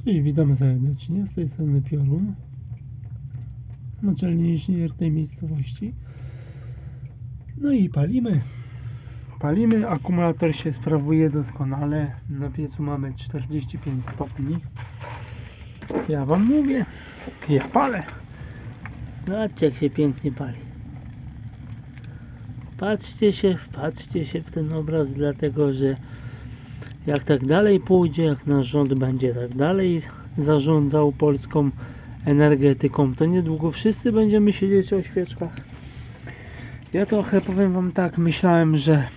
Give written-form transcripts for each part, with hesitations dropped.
Cześć, witam serdecznie, z tej strony Piorun, naczelny inżynier tej miejscowości. No i palimy, akumulator się sprawuje doskonale, na piecu mamy 45 stopni. Ja wam mówię, ja palę. Zobaczcie, jak się pięknie pali. Wpatrzcie się w ten obraz, dlatego że jak tak dalej pójdzie, jak nasz rząd będzie tak dalej zarządzał polską energetyką, to niedługo wszyscy będziemy siedzieć o świeczkach. Ja trochę powiem wam tak, myślałem,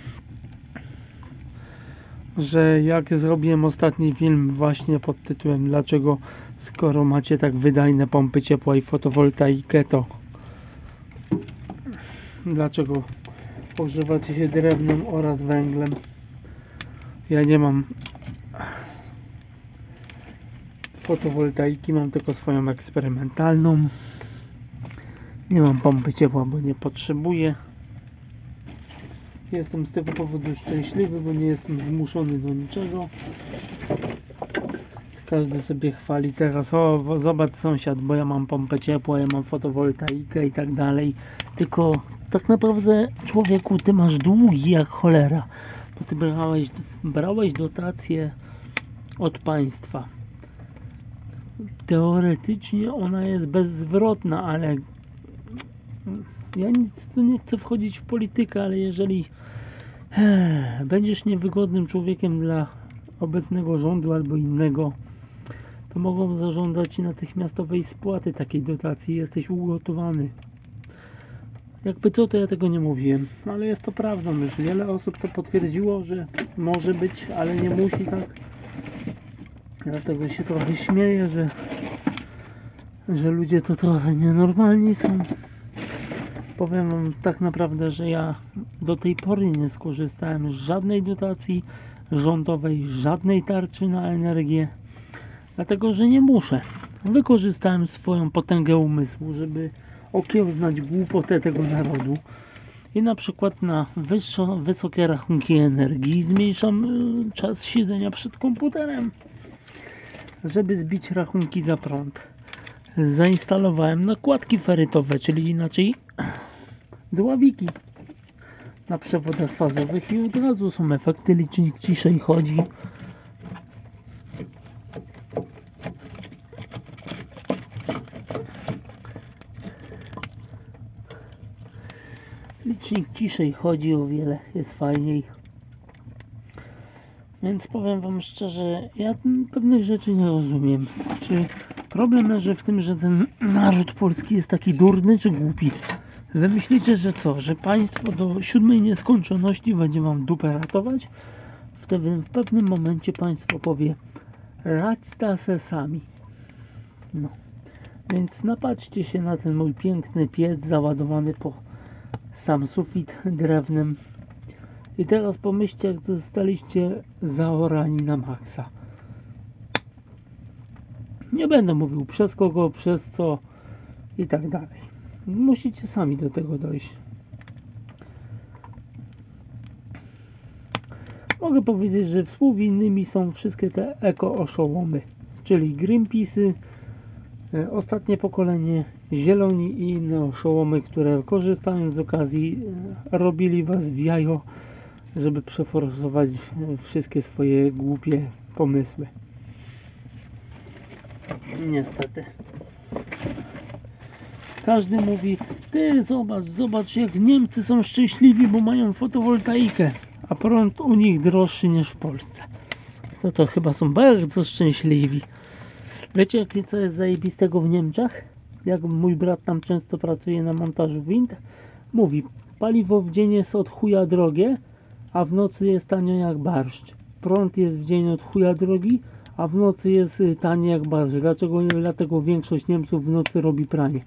że jak zrobiłem ostatni film właśnie pod tytułem dlaczego, skoro macie tak wydajne pompy ciepła i fotowoltaikę, to dlaczego ogrzewacie się drewnem oraz węglem. Ja nie mam fotowoltaiki, mam tylko swoją eksperymentalną. Nie mam pompy ciepła, bo nie potrzebuję. Jestem z tego powodu szczęśliwy, bo nie jestem zmuszony do niczego. Każdy sobie chwali teraz, o zobacz sąsiad, bo ja mam pompę ciepła, ja mam fotowoltaikę i tak dalej. Tylko tak naprawdę, człowieku, ty masz długi jak cholera, bo ty brałeś dotację od państwa. Teoretycznie ona jest bezzwrotna, ale ja tu nie chcę wchodzić w politykę, ale jeżeli będziesz niewygodnym człowiekiem dla obecnego rządu albo innego, to mogą zażądać natychmiastowej spłaty takiej dotacji. Jesteś ugotowany. Jakby co, to ja tego nie mówiłem, ale jest to prawdą. Już wiele osób to potwierdziło, że może być, ale nie musi tak. Dlatego się trochę śmieję, że ludzie to trochę nienormalni są. Powiem wam tak naprawdę, że ja do tej pory nie skorzystałem z żadnej dotacji rządowej, żadnej tarczy na energię, dlatego że nie muszę. Wykorzystałem swoją potęgę umysłu, żeby okiełznać głupotę tego narodu i na przykład na wysokie rachunki energii zmniejszam czas siedzenia przed komputerem, żeby zbić rachunki za prąd. Zainstalowałem nakładki ferytowe, czyli inaczej dławiki na przewodach fazowych i od razu są efekty, licznik ciszej chodzi. Licznik ciszej chodzi, o wiele jest fajniej. Więc powiem wam szczerze, ja pewnych rzeczy nie rozumiem. Czy problem leży w tym, że ten naród polski jest taki durny, czy głupi? Wy myślicie, że co? Że państwo do 7 nieskończoności będzie wam dupę ratować? Wtedy w pewnym momencie państwo powie radźcie se sami. No. Więc napatrzcie się na ten mój piękny piec załadowany po sam sufit drewnem. I teraz pomyślcie, jak zostaliście zaorani na maksa. Nie będę mówił przez kogo, przez co i tak dalej. Musicie sami do tego dojść. Mogę powiedzieć, że współwinnymi są wszystkie te eko-oszołomy, czyli Greenpeace'y, ostatnie pokolenie, zieloni i inne oszołomy, które korzystając z okazji robili was w jajo, żeby przeforsować wszystkie swoje głupie pomysły. Niestety. Każdy mówi, ty zobacz jak Niemcy są szczęśliwi, bo mają fotowoltaikę, a prąd u nich droższy niż w Polsce. To chyba są bardzo szczęśliwi. Wiecie, co jest zajebistego w Niemczech? Jak mój brat tam często pracuje na montażu wind, mówi, paliwo w dzień jest od chuja drogie, a w nocy jest tanio jak barszcz. Prąd jest w dzień od chuja drogi, a w nocy jest tani jak barszcz. Dlaczego? Dlatego większość Niemców w nocy robi pranie.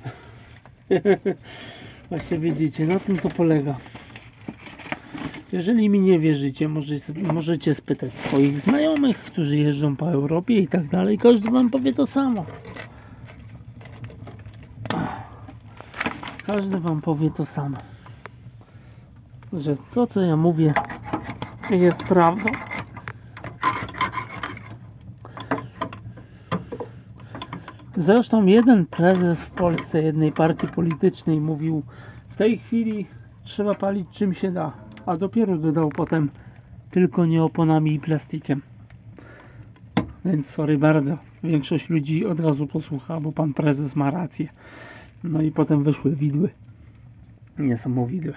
Właśnie widzicie, na tym to polega. Jeżeli mi nie wierzycie, możecie spytać swoich znajomych, którzy jeżdżą po Europie i tak dalej. Każdy wam powie to samo. Każdy wam powie to samo. Że to, co ja mówię, jest prawdą. Zresztą jeden prezes w Polsce jednej partii politycznej mówił: w tej chwili trzeba palić czym się da, a dopiero dodał potem: tylko nie oponami i plastikiem. Więc sorry bardzo, większość ludzi od razu posłucha, bo pan prezes ma rację. No i potem wyszły widły. Nie samowidły.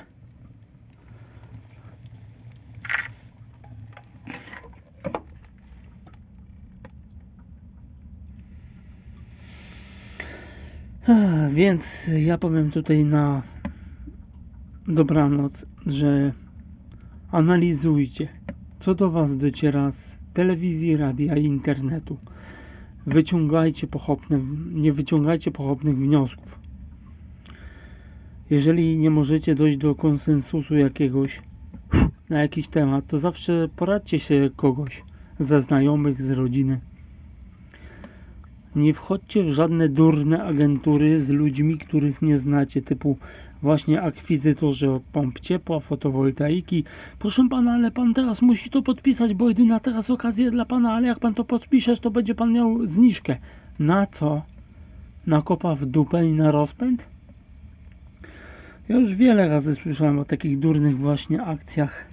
Więc ja powiem tutaj na dobranoc, że analizujcie, co do was dociera z telewizji, radia i internetu. Nie wyciągajcie pochopnych wniosków. Jeżeli nie możecie dojść do konsensusu jakiegoś na jakiś temat, to zawsze poradźcie się kogoś ze znajomych, z rodziny. Nie wchodźcie w żadne durne agentury z ludźmi, których nie znacie, typu właśnie akwizytorzy pomp ciepła, fotowoltaiki. Proszę pana, ale pan teraz musi to podpisać, bo jedyna teraz okazja dla pana, ale jak pan to podpiszesz, to będzie pan miał zniżkę. Na co? Na kopa w dupę i na rozpęd? Ja już wiele razy słyszałem o takich durnych właśnie akcjach.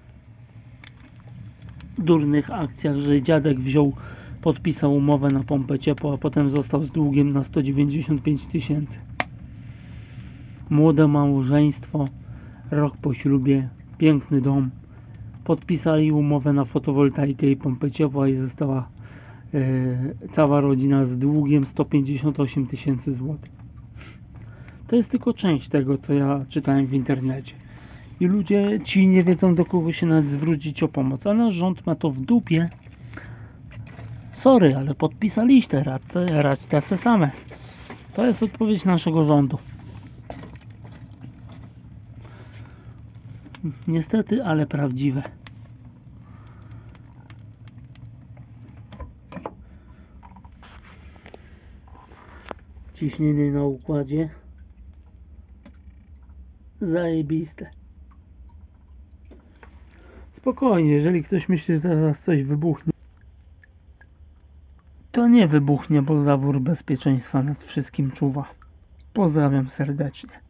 Że dziadek podpisał umowę na pompę ciepła, a potem został z długiem na 195 000. Młode małżeństwo, rok po ślubie, piękny dom. Podpisali umowę na fotowoltaikę i pompę ciepła i została cała rodzina z długiem 158 000 złotych. To jest tylko część tego, co ja czytałem w internecie. I ludzie ci nie wiedzą, do kogo się nawet zwrócić o pomoc. A nasz rząd ma to w dupie. Sorry, ale podpisaliście, radźcie se same. To jest odpowiedź naszego rządu. Niestety, ale prawdziwe. Ciśnienie na układzie. Zajebiste. Spokojnie, jeżeli ktoś myśli, że zaraz coś wybuchnie, to nie wybuchnie, bo zawór bezpieczeństwa nad wszystkim czuwa. Pozdrawiam serdecznie.